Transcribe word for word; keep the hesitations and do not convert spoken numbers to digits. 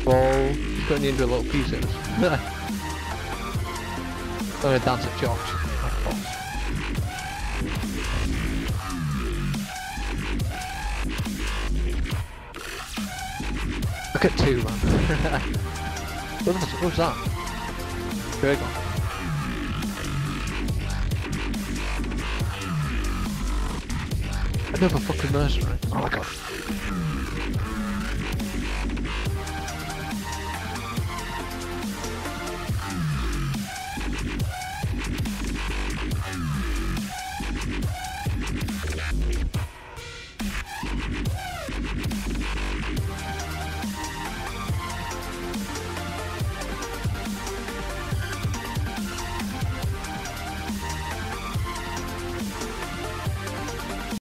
Careful. Putting you into little pieces. I'm gonna dance at George. Of course. Look at two, man. what, was, what was that? There we go. Another fucking mercenary. Oh my god.